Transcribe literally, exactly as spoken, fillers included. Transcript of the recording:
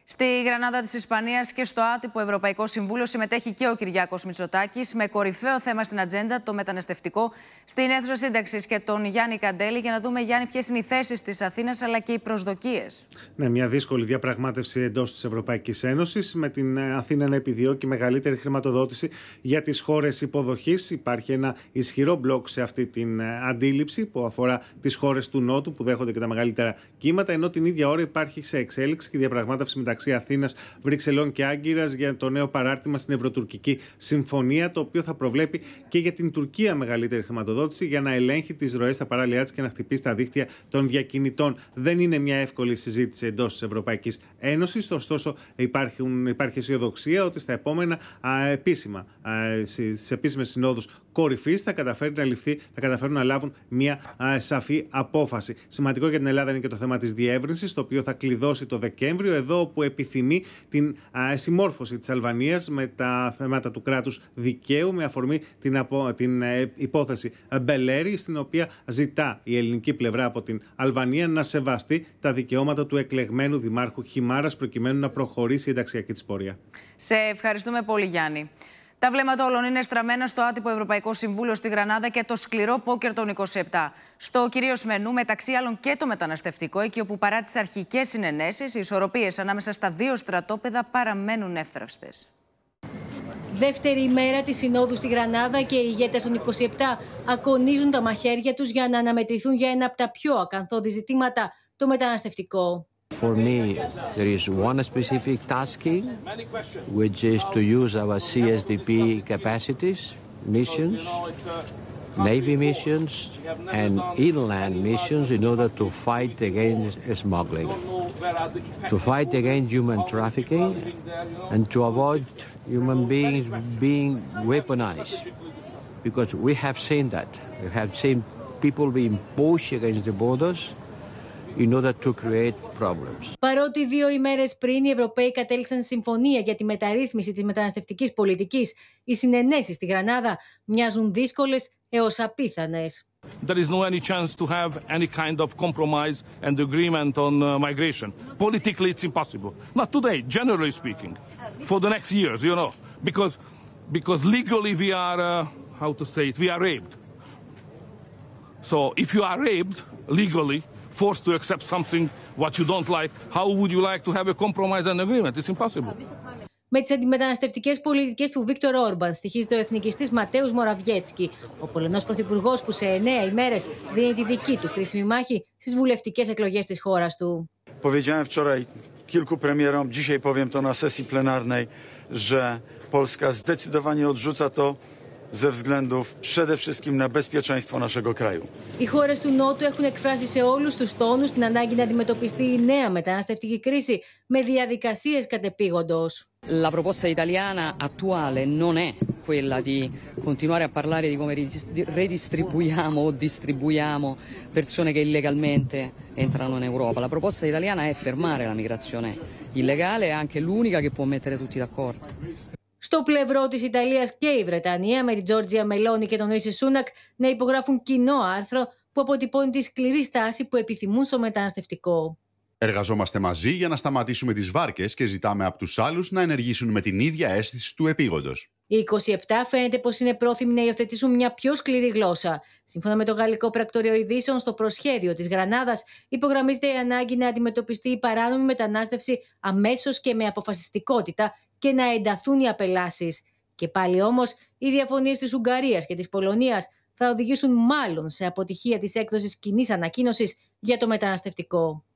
Στη Γρανάδα της Ισπανίας και στο άτυπο Ευρωπαϊκό Συμβούλιο συμμετέχει και ο Κυριάκος Μητσοτάκης, με κορυφαίο θέμα στην ατζέντα το μεταναστευτικό, στην αίθουσα σύνταξης και τον Γιάννη Καντέλη, για να δούμε, Γιάννη, ποιες είναι οι θέσεις της Αθήνας αλλά και οι προσδοκίες. Ναι, μια δύσκολη διαπραγμάτευση εντός της Ευρωπαϊκής Ένωσης, με την Αθήνα να επιδιώκει μεγαλύτερη χρηματοδότηση για τις χώρες υποδοχής. Υπάρχει ένα ισχυρό μπλοκ σε αυτή την αντίληψη που αφορά τις χώρες του Νότου, που δέχονται και τα μεγαλύτερα κύματα, ενώ την ίδια ώρα υπάρχει σε εξέλιξη και διαπραγμάτευση μεταξύ Αθήνας, Βρυξελών και Άγκυρας για το νέο παράρτημα στην Ευρωτουρκική Συμφωνία, το οποίο θα προβλέπει και για την Τουρκία μεγαλύτερη χρηματοδότηση για να ελέγχει τις ροές στα παράλια της και να χτυπήσει τα δίκτυα των διακινητών. Δεν είναι μια εύκολη συζήτηση εντός της Ευρωπαϊκής Ένωσης, ωστόσο υπάρχουν, υπάρχει αισιοδοξία ότι στα επόμενα α, επίσημα, α, στις επίσημες συνόδους κορυφής θα καταφέρει να ληφθεί, θα καταφέρουν να λάβουν μια α, σαφή απόφαση. Σημαντικό για την Ελλάδα είναι και το θέμα της διεύρυνσης, το οποίο θα κλειδώσει το Δεκέμβριο, εδώ όπου επιθυμεί την α, συμμόρφωση της Αλβανίας με τα θέματα του κράτους δικαίου, με αφορμή την, απο, την ε, υπόθεση Μπελέρη, στην οποία ζητά η ελληνική πλευρά από την Αλβανία να σεβαστεί τα δικαιώματα του εκλεγμένου δημάρχου Χιμάρας, προκειμένου να προχωρήσει η ενταξιακή της πορεία. Σε ευχαριστούμε πολύ, Γιάννη. Τα βλέμματα όλων είναι στραμμένα στο άτυπο Ευρωπαϊκό Συμβούλιο στη Γρανάδα και το σκληρό πόκερ των είκοσι επτά. Στο κυρίως μενού, μεταξύ άλλων και το μεταναστευτικό, εκεί όπου παρά τις αρχικές συνενέσεις, οι ισορροπίες ανάμεσα στα δύο στρατόπεδα παραμένουν εύθραυστες. Δεύτερη ημέρα της Συνόδου στη Γρανάδα και οι ηγέτες των είκοσι επτά ακονίζουν τα μαχαίρια τους για να αναμετρηθούν για ένα από τα πιο ακαθόδη ζητήματα, το μεταναστευτικό. For me, there is one specific tasking, which is to use our C S D P capacities, missions, Navy missions, and inland missions in order to fight against smuggling, to fight against human trafficking, and to avoid human beings being weaponized. Because we have seen that. We have seen people being pushed against the borders in order to create problems. Παρότι δύο ημέρες πριν οι Ευρωπαίοι κατέληξαν συμφωνία για τη μεταρρύθμιση της μεταναστευτικής πολιτικής, οι συνενέσεις στη Γρανάδα μοιάζουν δύσκολες έως απίθανες. There is no any chance to have any kind of compromise and agreement on uh, migration. Politically, it's impossible. Not today, generally speaking. For the next years, you know, because because legally we are, uh, how to say it, we are raped. So if you are raped legally, forced to accept something what you don't like, how would you like to have a compromise and agreement? It's impossible. Με τις αντιμεταναστευτικές πολιτικές του Βίκτορ Όρμπαν στοιχίζεται ο εθνικιστής Ματέους Μοραβιέτσκι, ο Πολωνός πρωθυπουργός που σε εννέα ημέρες δίνει τη δική του κρίσιμη μάχη στις βουλευτικές εκλογές της χώρας του. Powiedziałem wczoraj kilku premierom, dzisiaj powiem to na sesji plenarnej, że Polska zdecydowanie odrzuca to ze względów przede wszystkim na bezpieczeństwo naszego kraju. Οι χώρες του Νότου έχουν εκφράσει σε όλους τους τόνους την ανάγκη να αντιμετωπιστεί η νέα μεταναστευτική κρίση με διαδικασίες κατεπήγοντος. La proposta italiana attuale non è quella di continuare a parlare di come redistribuiamo o distribuiamo persone che illegalmente entrano in Europa. La proposta italiana è fermare la migrazione illegale, è anche l'unica che può mettere tutti d'accordo. Στο πλευρό της Ιταλίας και η Βρετανία, με την Τζόρτζια Μελόνι και τον Ρίση Σούνακ να υπογράφουν κοινό άρθρο που αποτυπώνει τη σκληρή στάση που επιθυμούν στο μεταναστευτικό. Εργαζόμαστε μαζί για να σταματήσουμε τις βάρκες και ζητάμε από τους άλλους να ενεργήσουν με την ίδια αίσθηση του επίγοντος. Οι είκοσι επτά φαίνεται πως είναι πρόθυμοι να υιοθετήσουν μια πιο σκληρή γλώσσα. Σύμφωνα με το Γαλλικό Πρακτορείο Ειδήσεων, στο προσχέδιο της Γρανάδας υπογραμμίζεται η ανάγκη να αντιμετωπιστεί η παράνομη μετανάστευση αμέσως και με αποφασιστικότητα και να ενταθούν οι απελάσεις. Και πάλι όμως, οι διαφωνίες της Ουγγαρίας και της Πολωνίας θα οδηγήσουν μάλλον σε αποτυχία της έκδοσης κοινής ανακοίνωσης για το μεταναστευτικό.